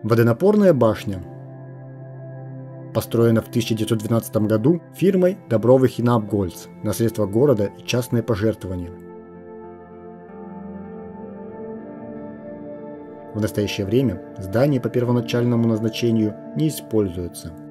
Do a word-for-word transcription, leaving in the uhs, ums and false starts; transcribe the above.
Водонапорная башня построена в тысяча девятьсот двенадцатом году фирмой Добровых и Напгольц на средства города и частные пожертвования. В настоящее время здание по первоначальному назначению не используется.